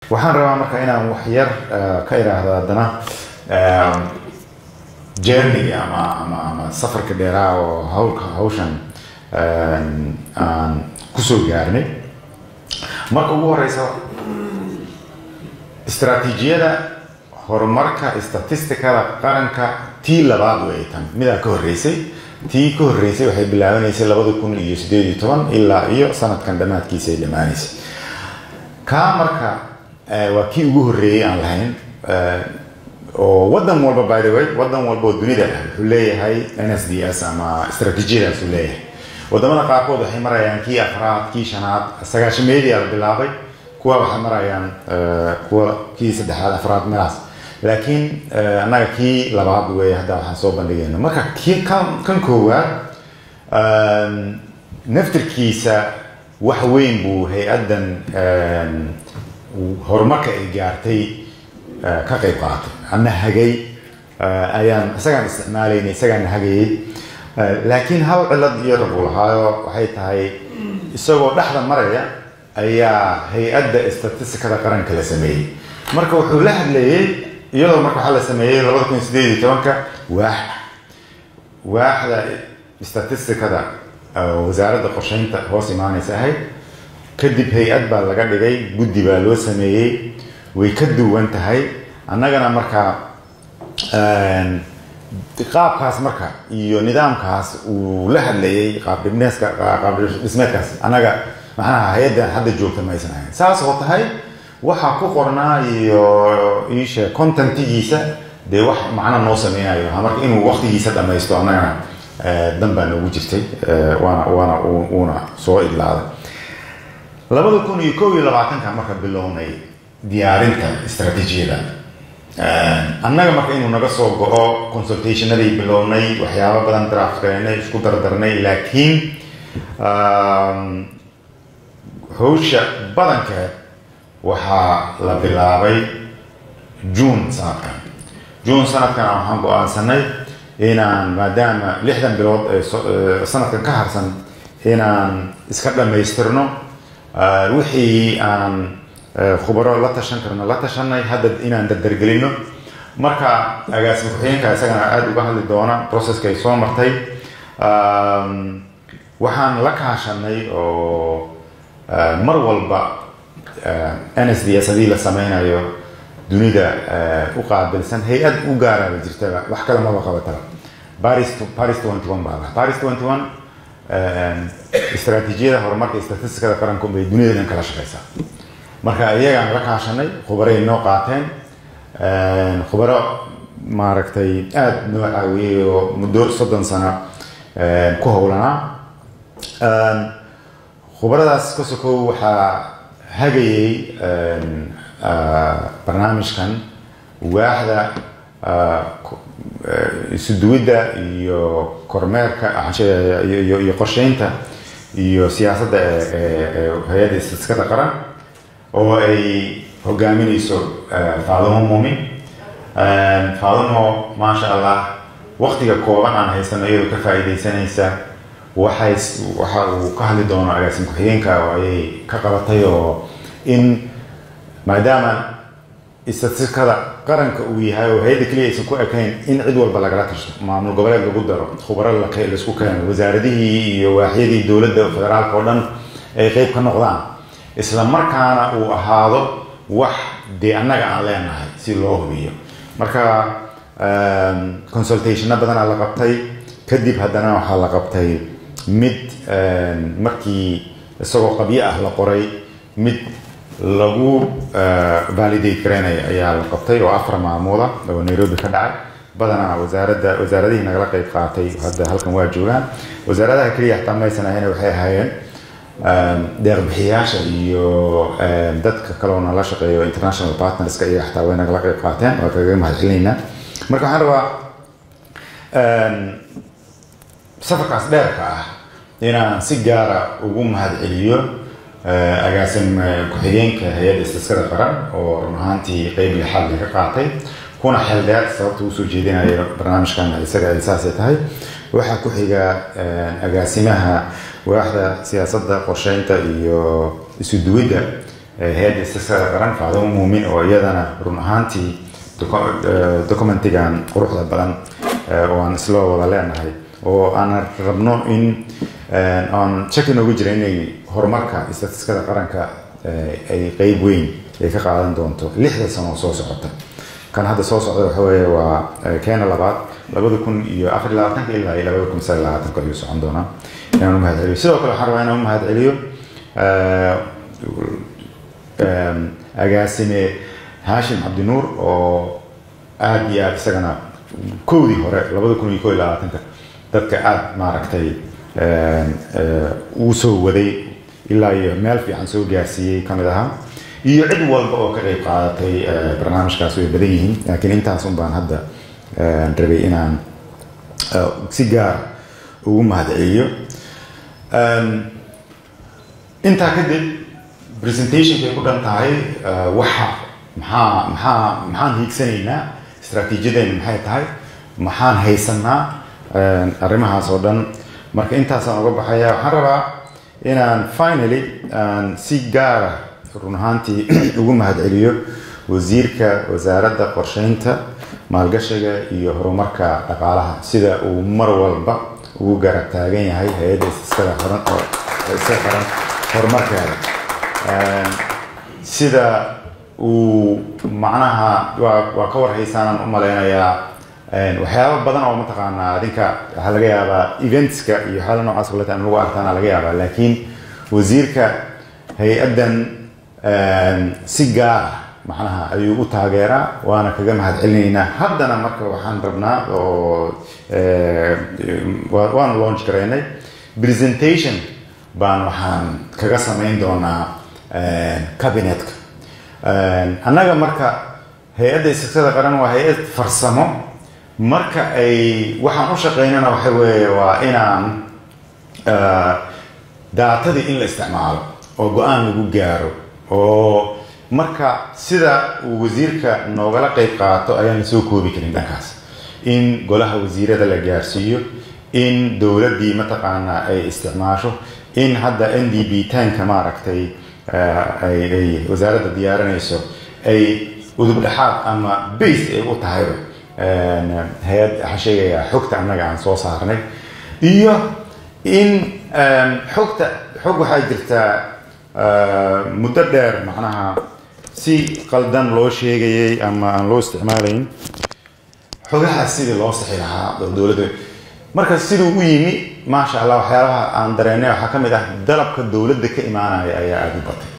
waxaan rabaa marka inaan wax yar ka iraahdo haddana journey ama safarka dheeraa oo hawshan aan kusoo gaarnay. marka ugu horeysa istaraatiijiyada horumarka statistikada qaranka tii labaad way tan mid ka horeysay waxay bilaabaneysay 2018 ilaa iyo sanadkan dhamaadkiisa ay dhamaanaysay. ka marka waa kii ugu horeeyay aan lahayn oo wadan walba by the way wadan walba dunida wuxuu leeyahay NSDS ama istaraatiijiyadaas uu leeyahay. wadamada qaarkood waxay marayaan kii afraad kii shanaad sagaashameedii la bilaabay, kuwa waxay marayaan kuwa kii saddexaad afraad meelaas, laakiin anaga kii labaad way hadda waxaan soo bandhigayna. marka kii kan koowaad naftirkiisa wax weyn buu hay-adan horumarka ay gaartay ka qayb qaatay. ana hagay ayaan isagaan isticmaalaynay, isagaan hagayay, laakiin hal cilad iyo rabu lahaayo waxay tahay isagoo dhexda maraya ayaa hay-adda statistikada qaranka la sameeyey. marka wuxuu la hadlayay iyadoo marka waxaa la sameeyey 2018 waaxda statistikada wasaaradda qorsheynta hoos imaanaysa ahayd. kadib hay-ad baa laga dhigay, guddi baa loo sameeyey, way ka duwan tahay. annagana marka qaabkaas marka iyo nidaamkaas uu la hadlayay qaab dhismeedkaas anaga macnaha hay-adda hadda joogta ma aysan ahayn. saas oo tahay waxa ku qornaa iyo isha contentigiisa dee wax macna noo sameynayo marka inuu waqtigiisa dhamaysto annagana dan baa noogu jirtay, waana soo idlaaday. 2021 marka bilownay diyaarinta istaraatiijiyada annaga marka inuu naga soo go'o consultationadii bilownay, waxyaabo badan draft gareynay, isku dardarnay, laakiin hawsha badankeed waxaa la bilaabay June sanadkan waxaan go'aansanay inaan maadaama 6 bilood sanadkan ka harsan inaan iska dhamaystirno wixii aan khubaro la tashan karno la tashanay, hadda inaan dardargelino. marka agaasima ku-xigeenka isagana aad uga hadli doona processka ay soo martay. waxaan la kaashanay oo mar walba NSDS hadii la sameynayo dunida u qaabilsan hay-ad u gaara jirta, wax kale ma qabataba. Paris 21 baa Paris 21 istaraatiijiyada horumarka statistikada qaranka bay dunida kala shaqeysaa. marka iyagaan la kaashanay, khubaray noo qaateen, khubaro maaragtay aad noo caawiyay oo muddo 30 sano ku howlanaa. khubaradaas ka sokow waxaa hagayay barnaamijkan waaxda isuduwidda iyo kormeerka iyo qorsheynta iyo siyaasadda hay-adda istatistikada qaran oo ay hogaaminayso Faadumo Muumin. Faadumo maasha Allah waqtiga kooban aan haysano iyadoo ka faa'iideysanaysa waxa uu ka hadli doono agaasim ku-xigeenka oo ay ka qabatay oo in maadaama istatistikada qaranka uu yahay oo hay'adda kaliya aysan ku ekayn in cid walba lagala tashto, maamul goboleed lagu daro, khubaro la isku keeno, wasaaradihii iyo waaxyadii dowladda federaalka oo dhan ay qayb ka noqdaan, isla markaana uu ahaado wax dee annaga aan leenahay si loo hubiyo. marka consultation badanaa la qabtay, kadib haddana waxaa la qabtay mid markii isagoo qabyo ah la qoray, mid lagu validate gareynayo ayaa la qabtay oo 4 maalmood oo Nairobi ka dhacay. badanaa wasaaradihii nagala qayb qaatay hadda halkan waa joogaan. wasaaradaha kaliya xitaa maysan ahayn, waxay ahaayeen deeq-bixiyaasha iyo dadka kale oo nala shaqeeyo international partnerska iyo xitaa way nagala qayb qaateen, waa kaga mahadcelinaynaa. marka waxaan rabaa safarkaas dheerka ah inaan si gaara ugu mahadceliyo agaasim ku-xigeenka hay-adda istatistikada qaran oo run ahaantii qayb lixaad laga qaatay, kuna xeel dheer sababta uu soo jeedinayo barnaamijkan isaga ay saasay tahay. waxaa ku xiga agaasimaha waaxda siyaasadda qorsheynta iyo isuduwidda هذه استسقى قرن فهذا مؤمن ويدنا رنهانتي دوكومنتيجان قروح البلد وأنا سلوا ولا هاي وأنا ربنا إن أن شكلنا وجريني هرمكا استسقى قرن أي قيب وين يكقعدن دونتو لحظة سنة صوص عطا كان هذا صوص عطا هو وكان لبعض لابد يكون آخر لاتنك إلا لابد يكون سال لاتنك يوسف عندنا يعني هم هذا عليو سيدو كل حرب أنا هم هذا عليو أجاسمي هاشم عبد النور أو أديات سجنا كودي هراء لابد يكون يكون لاتنك تبقى عاد معركتي وسو ودي إلا يمال في عنصر جاسي كمدها يعد والبقى كغيب قاعدتي برنامج كاسوي بديهين لكن انت عصون بان هذا نربي إنان سيجار ومهد أيو انت كده بريزنتيشن في كل تاعي وحى محان هيك سنينا استراتيجية محاي تاعي محان هيسنا أرمها صودن مرك انت عصون أقول بحياة حربا إنان finally سيجار رنهانتي ومهد عليو وزيرك وزارة قرشينتا مالقشة يهرمركا دقالها سيدا ومر والبا وقرب تاغين هاي هيدا استسكرا هرمركا سيدا ومعناها وكور هيسانا أمالينا يا وحياة بدنا ومتقانا دينك هلقا يابا إيفنتسكا يحالا نوع أصغلة أن لغو أرتانا لغا يابا لكن وزيرك هي أدن سيجار معناها أيوة تاجرة وأنا كجمع هتعلنينا حدنا مركب وحن ربنا وأنا لونش كريني بريزنتيشن بان وحن كجسمين دونا كابينت أنا مركب هيئة استقطاب قرن وهيئة فرسمة مركب أي وحن أشقينا وحوي وإنا داعتدي إن الاستعمال وقان لقو جارو ومركا سيدا وزيركا نوغالا قيب قاطو أيان سوكو بكرين دانكاس إن قولها وزيرة الجارسيو إن دولة دي متقانا أي استعماشو إن هذا NDB تانك ماركتي أي وزارة الديارة نيسو أي ودب لحاد أما بيس أي وطهيرو هيا حشية حكت عنك عن صوص هارنك إياه إن حق حاجرتا متدر معناها سي قلدان لو شيغاي اما ان لو استعمالين xogaha sidii loo saxi lahaa dawladda marka sidoo u yimi ma sha Allah waxyaalaha aan dareennay waxa kamid ah dalabka dawladda ka imaanaya ayaa aad u batay